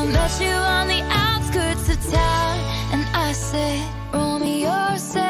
met you on the outskirts of town, and I said, roll me yourself.